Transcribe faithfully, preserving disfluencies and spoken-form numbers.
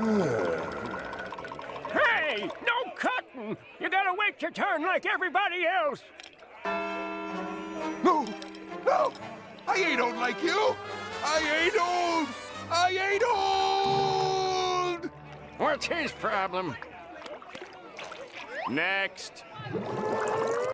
Hey, no cutting! You gotta wait your turn like everybody else. No, no, I ain't old like you. I ain't old. I ain't old. What's his problem? Next.